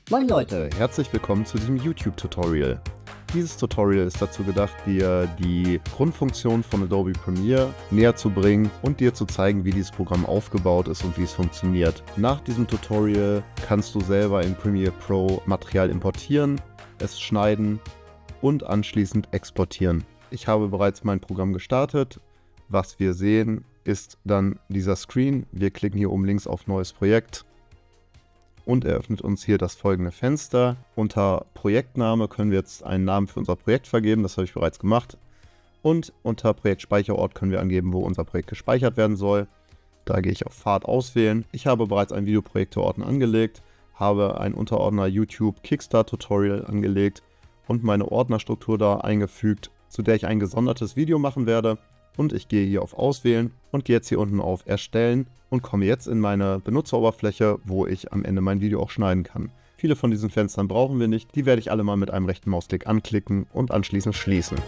Moin Leute, herzlich willkommen zu diesem YouTube-Tutorial. Dieses Tutorial ist dazu gedacht, dir die Grundfunktion von Adobe Premiere näher zu bringen und dir zu zeigen, wie dieses Programm aufgebaut ist und wie es funktioniert. Nach diesem Tutorial kannst du selber in Premiere Pro Material importieren, es schneiden und anschließend exportieren. Ich habe bereits mein Programm gestartet. Was wir sehen, ist dann dieser Screen. Wir klicken hier oben links auf Neues Projekt. Und eröffnet uns hier das folgende Fenster. Unter Projektname können wir jetzt einen Namen für unser Projekt vergeben, das habe ich bereits gemacht. Und unter Projektspeicherort können wir angeben, wo unser Projekt gespeichert werden soll. Da gehe ich auf Pfad auswählen. Ich habe bereits einen Videoprojekteordner angelegt, habe einen Unterordner YouTube Kickstart Tutorial angelegt und meine Ordnerstruktur da eingefügt, zu der ich ein gesondertes Video machen werde. Und ich gehe hier auf Auswählen und gehe jetzt hier unten auf Erstellen und komme jetzt in meine Benutzeroberfläche, wo ich am Ende mein Video auch schneiden kann. Viele von diesen Fenstern brauchen wir nicht, die werde ich alle mal mit einem rechten Mausklick anklicken und anschließend schließen.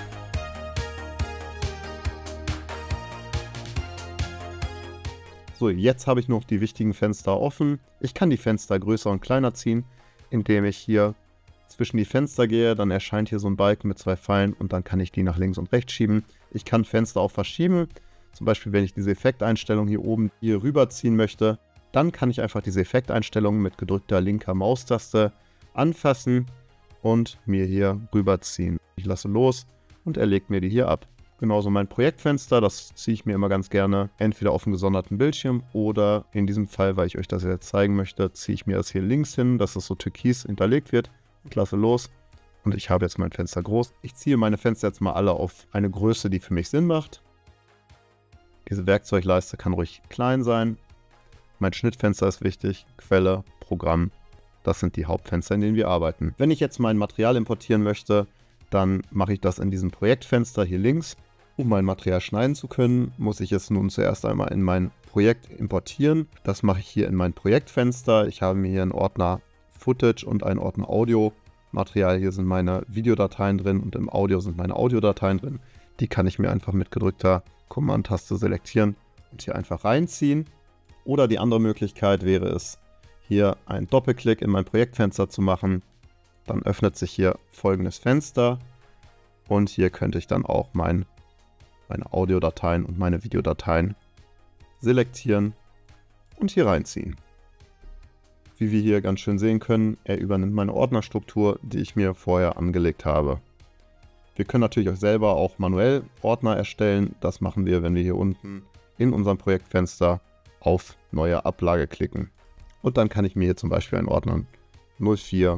So, jetzt habe ich noch die wichtigen Fenster offen. Ich kann die Fenster größer und kleiner ziehen, indem ich hier zwischen die Fenster gehe, dann erscheint hier so ein Balken mit zwei Pfeilen und dann kann ich die nach links und rechts schieben. Ich kann Fenster auch verschieben, zum Beispiel wenn ich diese Effekteinstellung hier oben hier rüberziehen möchte, dann kann ich einfach diese Effekteinstellung mit gedrückter linker Maustaste anfassen und mir hier rüberziehen. Ich lasse los und er legt mir die hier ab. Genauso mein Projektfenster, das ziehe ich mir immer ganz gerne entweder auf einen gesonderten Bildschirm oder in diesem Fall, weil ich euch das jetzt zeigen möchte, ziehe ich mir das hier links hin, dass es so türkis hinterlegt wird. Ich lasse los und ich habe jetzt mein Fenster groß. Ich ziehe meine Fenster jetzt mal alle auf eine Größe, die für mich Sinn macht. Diese Werkzeugleiste kann ruhig klein sein. Mein Schnittfenster ist wichtig, Quelle, Programm. Das sind die Hauptfenster, in denen wir arbeiten. Wenn ich jetzt mein Material importieren möchte, dann mache ich das in diesem Projektfenster hier links. Um mein Material schneiden zu können, muss ich es nun zuerst einmal in mein Projekt importieren. Das mache ich hier in mein Projektfenster. Ich habe mir hier einen Ordner Footage und einen Ordner Audio-Material. Hier sind meine Videodateien drin und im Audio sind meine Audiodateien drin. Die kann ich mir einfach mit gedrückter Command-Taste selektieren und hier einfach reinziehen. Oder die andere Möglichkeit wäre es, hier einen Doppelklick in mein Projektfenster zu machen. Dann öffnet sich hier folgendes Fenster und hier könnte ich dann auch meine Audiodateien und meine Videodateien selektieren und hier reinziehen. Wie wir hier ganz schön sehen können, er übernimmt meine Ordnerstruktur, die ich mir vorher angelegt habe. Wir können natürlich auch selber auch manuell Ordner erstellen. Das machen wir, wenn wir hier unten in unserem Projektfenster auf Neue Ablage klicken. Und dann kann ich mir hier zum Beispiel einen Ordner 04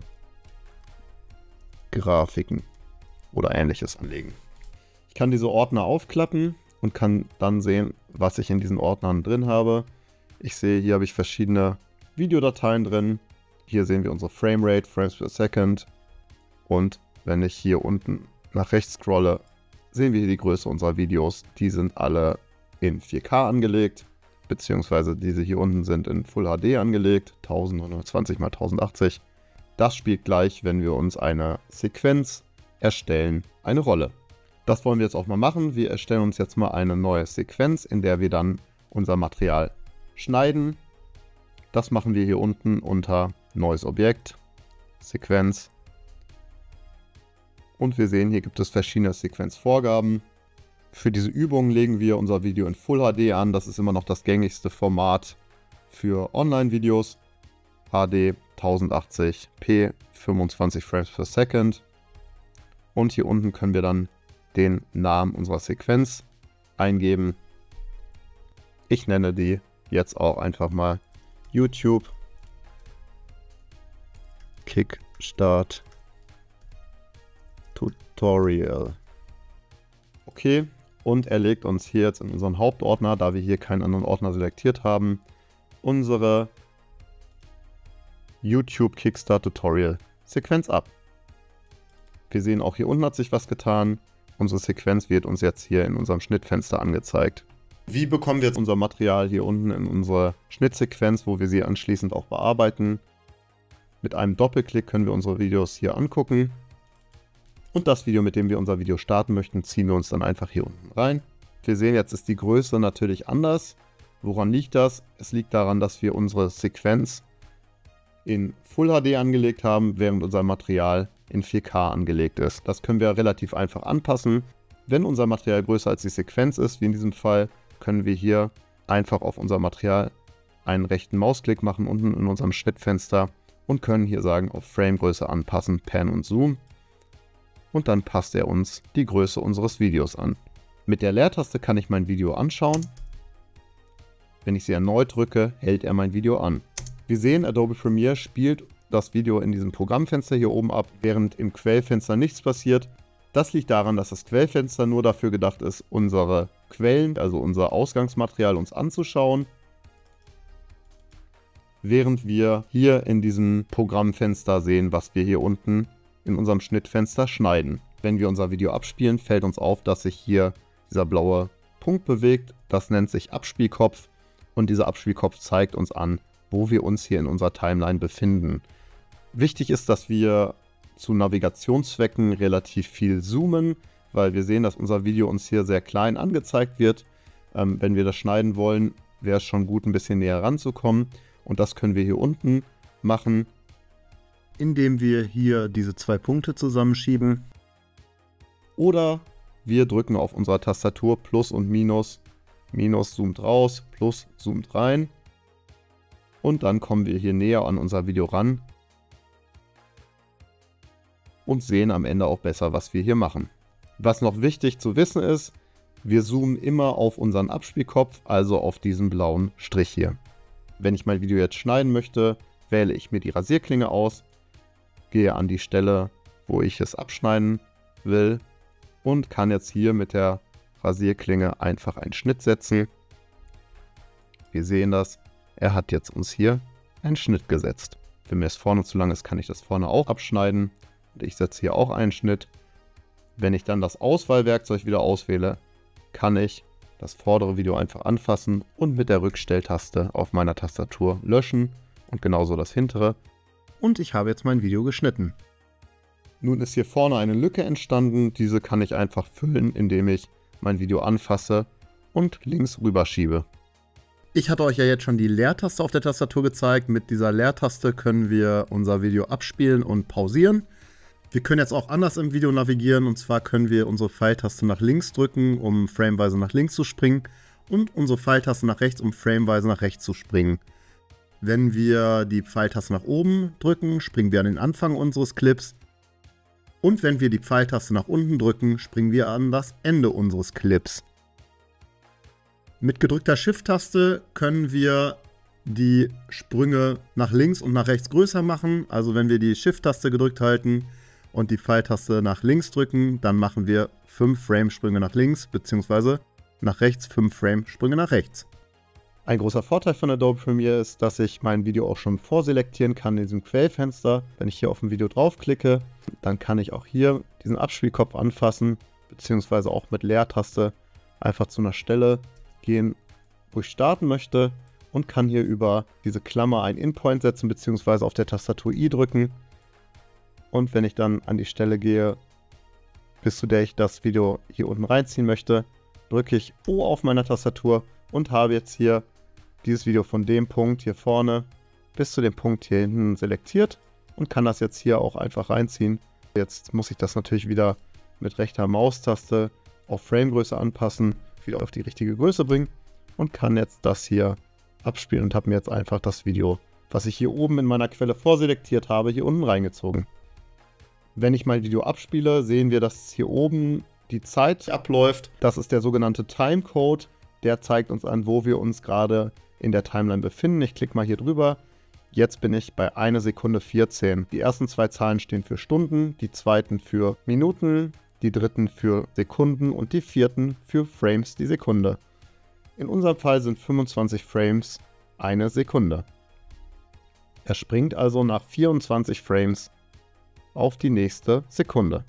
Grafiken oder ähnliches anlegen. Ich kann diese Ordner aufklappen und kann dann sehen, was ich in diesen Ordnern drin habe. Ich sehe, hier habe ich verschiedene Videodateien drin. Hier sehen wir unsere Framerate, Frames per Second. Und wenn ich hier unten nach rechts scrolle, sehen wir hier die Größe unserer Videos. Die sind alle in 4K angelegt, beziehungsweise diese hier unten sind in Full HD angelegt, 1920 x 1080. Das spielt gleich, wenn wir uns eine Sequenz erstellen, eine Rolle. Das wollen wir jetzt auch mal machen. Wir erstellen uns jetzt mal eine neue Sequenz, in der wir dann unser Material schneiden. Das machen wir hier unten unter Neues Objekt, Sequenz. Und wir sehen, hier gibt es verschiedene Sequenzvorgaben. Für diese Übung legen wir unser Video in Full HD an. Das ist immer noch das gängigste Format für Online-Videos. HD 1080p, 25 Frames per Second. Und hier unten können wir dann den Namen unserer Sequenz eingeben. Ich nenne die jetzt auch einfach mal YouTube Kickstart Tutorial. Okay, und er legt uns hier jetzt in unseren Hauptordner, da wir hier keinen anderen Ordner selektiert haben, unsere YouTube Kickstart Tutorial Sequenz ab. Wir sehen auch hier unten hat sich was getan. Unsere Sequenz wird uns jetzt hier in unserem Schnittfenster angezeigt. Wie bekommen wir jetzt unser Material hier unten in unsere Schnittsequenz, wo wir sie anschließend auch bearbeiten? Mit einem Doppelklick können wir unsere Videos hier angucken. Und das Video, mit dem wir unser Video starten möchten, ziehen wir uns dann einfach hier unten rein. Wir sehen, jetzt ist die Größe natürlich anders. Woran liegt das? Es liegt daran, dass wir unsere Sequenz in Full HD angelegt haben, während unser Material in 4K angelegt ist. Das können wir relativ einfach anpassen. Wenn unser Material größer als die Sequenz ist, wie in diesem Fall, können wir hier einfach auf unser Material einen rechten Mausklick machen, unten in unserem Schnittfenster, und können hier sagen, auf Framegröße anpassen, Pan und Zoom. Und dann passt er uns die Größe unseres Videos an. Mit der Leertaste kann ich mein Video anschauen. Wenn ich sie erneut drücke, hält er mein Video an. Wir sehen, Adobe Premiere spielt das Video in diesem Programmfenster hier oben ab, während im Quellfenster nichts passiert. Das liegt daran, dass das Quellfenster nur dafür gedacht ist, unsere Quellen, also unser Ausgangsmaterial, uns anzuschauen, während wir hier in diesem Programmfenster sehen, was wir hier unten in unserem Schnittfenster schneiden. Wenn wir unser Video abspielen, fällt uns auf, dass sich hier dieser blaue Punkt bewegt. Das nennt sich Abspielkopf, und dieser Abspielkopf zeigt uns an, wo wir uns hier in unserer Timeline befinden. Wichtig ist, dass wir zu Navigationszwecken relativ viel zoomen, weil wir sehen, dass unser Video uns hier sehr klein angezeigt wird. Wenn wir das schneiden wollen, wäre es schon gut, ein bisschen näher ranzukommen. Und das können wir hier unten machen, indem wir hier diese zwei Punkte zusammenschieben. Oder wir drücken auf unserer Tastatur Plus und Minus. Minus zoomt raus, Plus zoomt rein. Und dann kommen wir hier näher an unser Video ran und sehen am Ende auch besser, was wir hier machen. Was noch wichtig zu wissen ist, wir zoomen immer auf unseren Abspielkopf, also auf diesen blauen Strich hier. Wenn ich mein Video jetzt schneiden möchte, wähle ich mir die Rasierklinge aus, gehe an die Stelle, wo ich es abschneiden will, und kann jetzt hier mit der Rasierklinge einfach einen Schnitt setzen. Wir sehen das, er hat jetzt uns hier einen Schnitt gesetzt. Wenn mir das vorne zu lang ist, kann ich das vorne auch abschneiden. Und ich setze hier auch einen Schnitt. Wenn ich dann das Auswahlwerkzeug wieder auswähle, kann ich das vordere Video einfach anfassen und mit der Rückstelltaste auf meiner Tastatur löschen und genauso das hintere. Und ich habe jetzt mein Video geschnitten. Nun ist hier vorne eine Lücke entstanden. Diese kann ich einfach füllen, indem ich mein Video anfasse und links rüberschiebe. Ich hatte euch ja jetzt schon die Leertaste auf der Tastatur gezeigt. Mit dieser Leertaste können wir unser Video abspielen und pausieren. Wir können jetzt auch anders im Video navigieren, und zwar können wir unsere Pfeiltaste nach links drücken, um frameweise nach links zu springen, und unsere Pfeiltaste nach rechts, um frameweise nach rechts zu springen. Wenn wir die Pfeiltaste nach oben drücken, springen wir an den Anfang unseres Clips, und wenn wir die Pfeiltaste nach unten drücken, springen wir an das Ende unseres Clips. Mit gedrückter Shift-Taste können wir die Sprünge nach links und nach rechts größer machen. Also wenn wir die Shift-Taste gedrückt halten und die Pfeiltaste nach links drücken, dann machen wir 5 Frame-Sprünge nach links, beziehungsweise nach rechts 5 Frame-Sprünge nach rechts. Ein großer Vorteil von Adobe Premiere ist, dass ich mein Video auch schon vorselektieren kann in diesem Quellfenster. Wenn ich hier auf ein Video draufklicke, dann kann ich auch hier diesen Abspielkopf anfassen, beziehungsweise auch mit Leertaste einfach zu einer Stelle gehen, wo ich starten möchte, und kann hier über diese Klammer einen In-Point setzen, beziehungsweise auf der Tastatur I drücken. Und wenn ich dann an die Stelle gehe, bis zu der ich das Video hier unten reinziehen möchte, drücke ich O auf meiner Tastatur und habe jetzt hier dieses Video von dem Punkt hier vorne bis zu dem Punkt hier hinten selektiert und kann das jetzt hier auch einfach reinziehen. Jetzt muss ich das natürlich wieder mit rechter Maustaste auf Framegröße anpassen, wieder auf die richtige Größe bringen, und kann jetzt das hier abspielen und habe mir jetzt einfach das Video, was ich hier oben in meiner Quelle vorselektiert habe, hier unten reingezogen. Wenn ich mein Video abspiele, sehen wir, dass hier oben die Zeit abläuft. Das ist der sogenannte Timecode. Der zeigt uns an, wo wir uns gerade in der Timeline befinden. Ich klicke mal hier drüber. Jetzt bin ich bei 1 Sekunde 14. Die ersten 2 Zahlen stehen für Stunden, die zweiten für Minuten, die dritten für Sekunden und die vierten für Frames die Sekunde. In unserem Fall sind 25 Frames eine Sekunde. Er springt also nach 24 Frames auf die nächste Sekunde.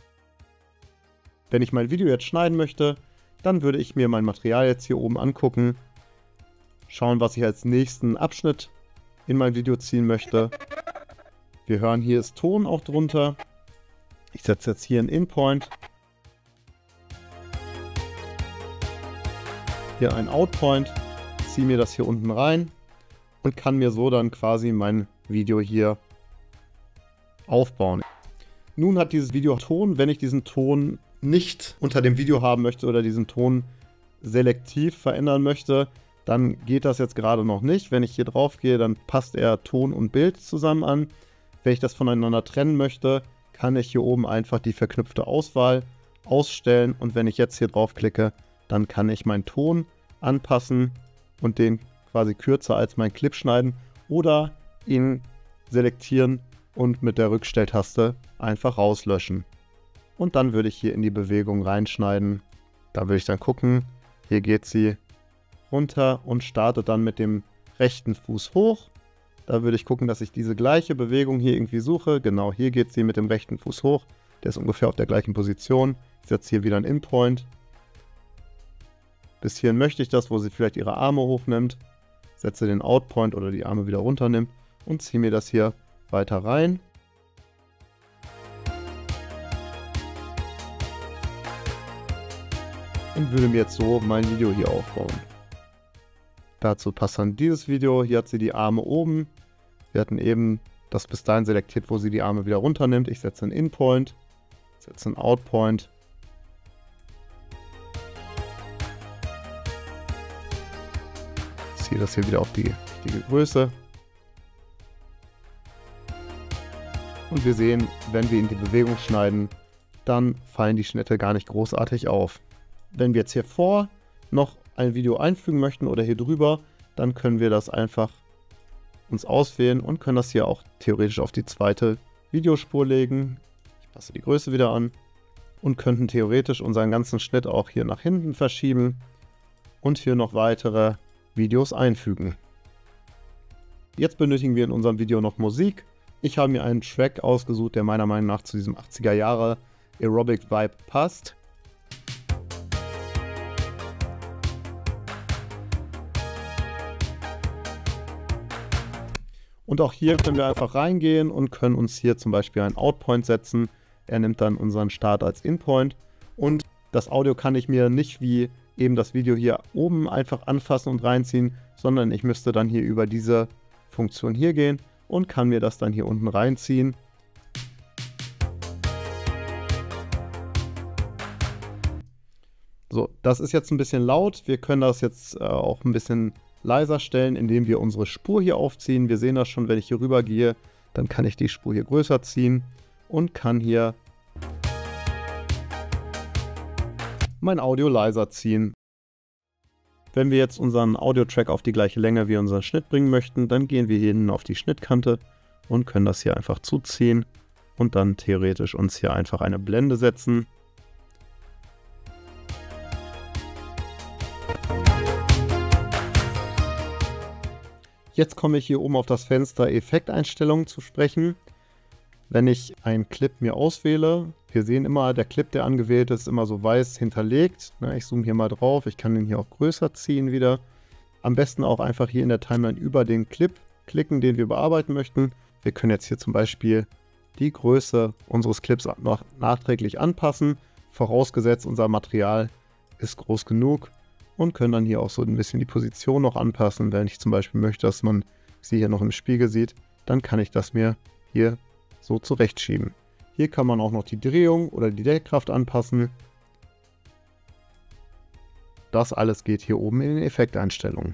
Wenn ich mein Video jetzt schneiden möchte, dann würde ich mir mein Material jetzt hier oben angucken, schauen, was ich als nächsten Abschnitt in mein Video ziehen möchte. Wir hören, hier ist Ton auch drunter. Ich setze jetzt hier einen In-Point. Hier einen Out-Point, ziehe mir das hier unten rein und kann mir so dann quasi mein Video hier aufbauen. Nun hat dieses Video Ton. Wenn ich diesen Ton nicht unter dem Video haben möchte oder diesen Ton selektiv verändern möchte, dann geht das jetzt gerade noch nicht. Wenn ich hier drauf gehe, dann passt er Ton und Bild zusammen an. Wenn ich das voneinander trennen möchte, kann ich hier oben einfach die verknüpfte Auswahl ausstellen. Und wenn ich jetzt hier drauf klicke, dann kann ich meinen Ton anpassen und den quasi kürzer als mein Clip schneiden oder ihn selektieren und mit der Rückstelltaste einfach rauslöschen. Und dann würde ich hier in die Bewegung reinschneiden. Da würde ich dann gucken, hier geht sie runter und startet dann mit dem rechten Fuß hoch. Da würde ich gucken, dass ich diese gleiche Bewegung hier irgendwie suche. Genau, hier geht sie mit dem rechten Fuß hoch. Der ist ungefähr auf der gleichen Position. Ich setze hier wieder einen In-Point. Bis hierhin möchte ich das, wo sie vielleicht ihre Arme hochnimmt. Setze den Out-Point oder die Arme wieder runternimmt und ziehe mir das hier weiter rein. Und würde mir jetzt so mein Video hier aufbauen. Dazu passt dann dieses Video. Hier hat sie die Arme oben. Wir hatten eben das bis dahin selektiert, wo sie die Arme wieder runternimmt. Ich setze einen In-Point, setze einen Out-Point. Ziehe das hier wieder auf die richtige Größe. Und wir sehen, wenn wir in die Bewegung schneiden, dann fallen die Schnitte gar nicht großartig auf. Wenn wir jetzt hier vor noch ein Video einfügen möchten oder hier drüber, dann können wir das einfach uns auswählen und können das hier auch theoretisch auf die zweite Videospur legen. Ich passe die Größe wieder an und könnten theoretisch unseren ganzen Schnitt auch hier nach hinten verschieben und hier noch weitere Videos einfügen. Jetzt benötigen wir in unserem Video noch Musik. Ich habe mir einen Track ausgesucht, der meiner Meinung nach zu diesem 80er Jahre Aerobic Vibe passt. Und auch hier können wir einfach reingehen und können uns hier zum Beispiel einen Outpoint setzen. Er nimmt dann unseren Start als Inpoint. Und das Audio kann ich mir nicht wie eben das Video hier oben einfach anfassen und reinziehen, sondern ich müsste dann hier über diese Funktion hier gehen und kann mir das dann hier unten reinziehen. So, das ist jetzt ein bisschen laut. Wir können das jetzt auch ein bisschen leiser stellen, indem wir unsere Spur hier aufziehen. Wir sehen das schon, wenn ich hier rüber gehe, dann kann ich die Spur hier größer ziehen und kann hier mein Audio leiser ziehen. Wenn wir jetzt unseren Audio-Track auf die gleiche Länge wie unseren Schnitt bringen möchten, dann gehen wir hier hinten auf die Schnittkante und können das hier einfach zuziehen und dann theoretisch uns hier einfach eine Blende setzen. Jetzt komme ich hier oben auf das Fenster Effekteinstellungen zu sprechen. Wenn ich einen Clip mir auswähle, wir sehen immer, der Clip, der angewählt ist, immer so weiß hinterlegt. Ich zoome hier mal drauf, ich kann den hier auch größer ziehen wieder. Am besten auch einfach hier in der Timeline über den Clip klicken, den wir bearbeiten möchten. Wir können jetzt hier zum Beispiel die Größe unseres Clips noch nachträglich anpassen, vorausgesetzt unser Material ist groß genug. Und können dann hier auch so ein bisschen die Position noch anpassen. Wenn ich zum Beispiel möchte, dass man sie hier noch im Spiegel sieht, dann kann ich das mir hier so zurechtschieben. Hier kann man auch noch die Drehung oder die Deckkraft anpassen. Das alles geht hier oben in den Effekteinstellungen.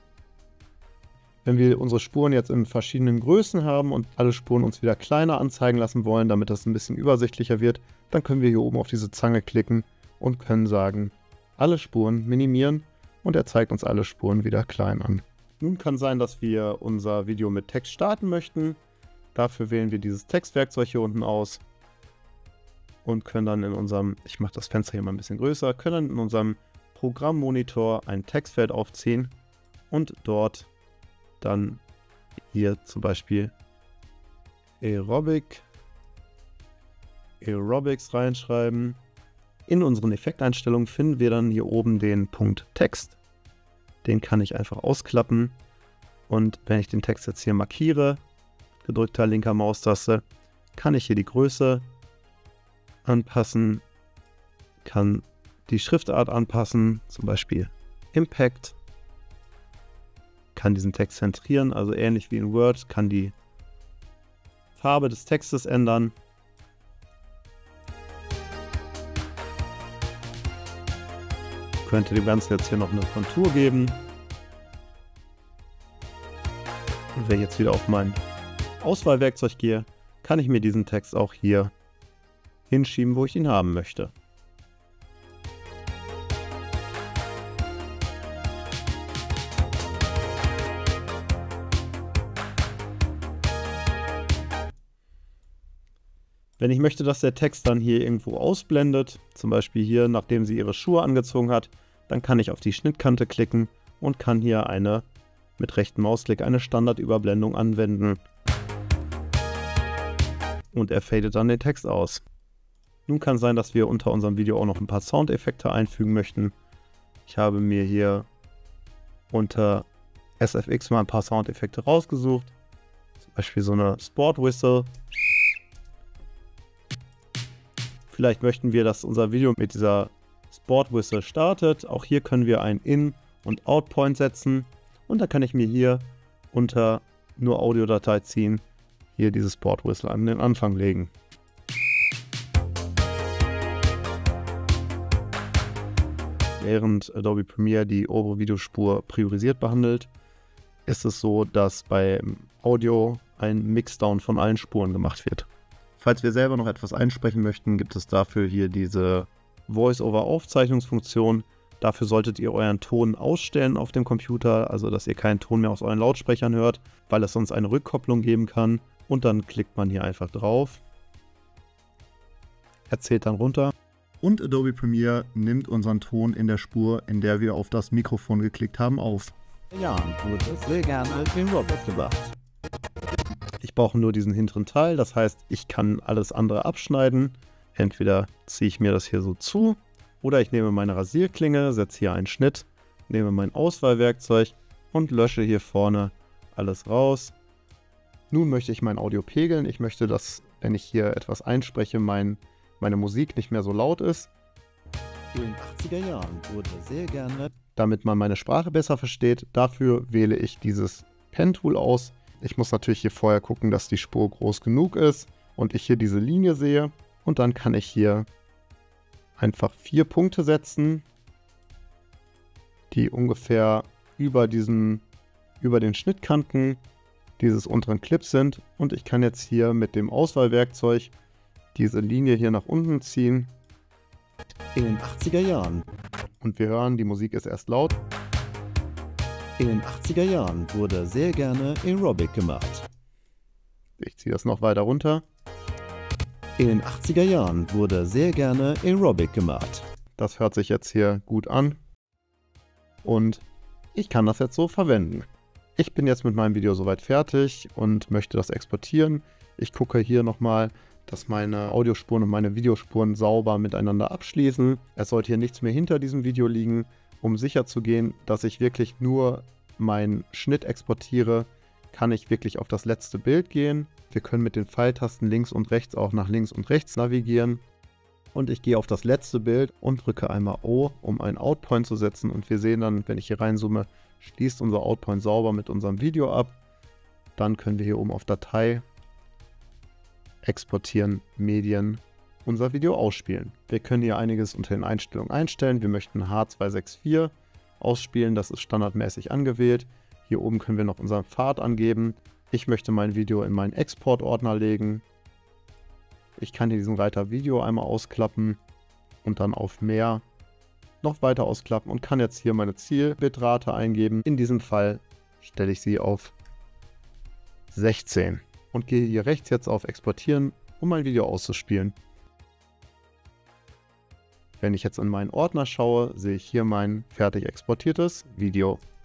Wenn wir unsere Spuren jetzt in verschiedenen Größen haben und alle Spuren uns wieder kleiner anzeigen lassen wollen, damit das ein bisschen übersichtlicher wird, dann können wir hier oben auf diese Zange klicken und können sagen, alle Spuren minimieren und er zeigt uns alle Spuren wieder klein an. Nun kann sein, dass wir unser Video mit Text starten möchten. Dafür wählen wir dieses Textwerkzeug hier unten aus und können dann in unserem, ich mache das Fenster hier mal ein bisschen größer, können dann in unserem Programmmonitor ein Textfeld aufziehen und dort dann hier zum Beispiel Aerobics reinschreiben. In unseren Effekteinstellungen finden wir dann hier oben den Punkt Text. Den kann ich einfach ausklappen. Und wenn ich den Text jetzt hier markiere, gedrückter linker Maustaste, kann ich hier die Größe anpassen, kann die Schriftart anpassen, zum Beispiel Impact, kann diesen Text zentrieren, also ähnlich wie in Word, kann die Farbe des Textes ändern. Ich könnte dem Ganzen jetzt hier noch eine Kontur geben. Und wenn ich jetzt wieder auf mein Auswahlwerkzeug gehe, kann ich mir diesen Text auch hier hinschieben, wo ich ihn haben möchte. Wenn ich möchte, dass der Text dann hier irgendwo ausblendet, zum Beispiel hier, nachdem sie ihre Schuhe angezogen hat, dann kann ich auf die Schnittkante klicken und kann hier mit rechtem Mausklick eine Standardüberblendung anwenden. Und er fadet dann den Text aus. Nun kann sein, dass wir unter unserem Video auch noch ein paar Soundeffekte einfügen möchten. Ich habe mir hier unter SFX mal ein paar Soundeffekte rausgesucht. Zum Beispiel so eine Sport Whistle. Vielleicht möchten wir, dass unser Video mit dieser Sport Whistle startet. Auch hier können wir einen In- und Out-Point setzen. Und da kann ich mir hier unter nur Audiodatei ziehen, hier diese Sport Whistle an den Anfang legen. Während Adobe Premiere die obere Videospur priorisiert behandelt, ist es so, dass beim Audio ein Mixdown von allen Spuren gemacht wird. Falls wir selber noch etwas einsprechen möchten, gibt es dafür hier diese Voice-over-Aufzeichnungsfunktion. Dafür solltet ihr euren Ton ausstellen auf dem Computer, also dass ihr keinen Ton mehr aus euren Lautsprechern hört, weil es sonst eine Rückkopplung geben kann. Und dann klickt man hier einfach drauf. Er zählt dann runter. Und Adobe Premiere nimmt unseren Ton in der Spur, in der wir auf das Mikrofon geklickt haben, auf. Ja, würde sehr gerne den Robot gemacht. Ich brauche nur diesen hinteren Teil, das heißt, ich kann alles andere abschneiden. Entweder ziehe ich mir das hier so zu oder ich nehme meine Rasierklinge, setze hier einen Schnitt, nehme mein Auswahlwerkzeug und lösche hier vorne alles raus. Nun möchte ich mein Audio pegeln. Ich möchte, dass, wenn ich hier etwas einspreche, meine Musik nicht mehr so laut ist. In den 80er Jahren wurde sehr gerne. Damit man meine Sprache besser versteht, dafür wähle ich dieses Pen-Tool aus. Ich muss natürlich hier vorher gucken, dass die Spur groß genug ist und ich hier diese Linie sehe. Und dann kann ich hier einfach 4 Punkte setzen, die ungefähr über den Schnittkanten dieses unteren Clips sind. Und ich kann jetzt hier mit dem Auswahlwerkzeug diese Linie hier nach unten ziehen. In den 80er Jahren. Und wir hören, die Musik ist erst laut. In den 80er Jahren wurde sehr gerne Aerobic gemacht. Ich ziehe das noch weiter runter. In den 80er Jahren wurde sehr gerne Aerobic gemacht. Das hört sich jetzt hier gut an. Und ich kann das jetzt so verwenden. Ich bin jetzt mit meinem Video soweit fertig und möchte das exportieren. Ich gucke hier nochmal, dass meine Audiospuren und meine Videospuren sauber miteinander abschließen. Es sollte hier nichts mehr hinter diesem Video liegen. Um sicher zu gehen, dass ich wirklich nur meinen Schnitt exportiere, kann ich wirklich auf das letzte Bild gehen. Wir können mit den Pfeiltasten links und rechts auch nach links und rechts navigieren. Und ich gehe auf das letzte Bild und drücke einmal O, um einen Outpoint zu setzen. Und wir sehen dann, wenn ich hier reinzoome, schließt unser Outpoint sauber mit unserem Video ab. Dann können wir hier oben auf Datei, Exportieren, Medien, unser Video ausspielen. Wir können hier einiges unter den Einstellungen einstellen. Wir möchten H264 ausspielen, das ist standardmäßig angewählt. Hier oben können wir noch unseren Pfad angeben. Ich möchte mein Video in meinen Exportordner legen. Ich kann hier diesen Reiter Video einmal ausklappen und dann auf Mehr noch weiter ausklappen und kann jetzt hier meine Zielbitrate eingeben. In diesem Fall stelle ich sie auf 16 und gehe hier rechts jetzt auf Exportieren, um mein Video auszuspielen. Wenn ich jetzt in meinen Ordner schaue, sehe ich hier mein fertig exportiertes Video.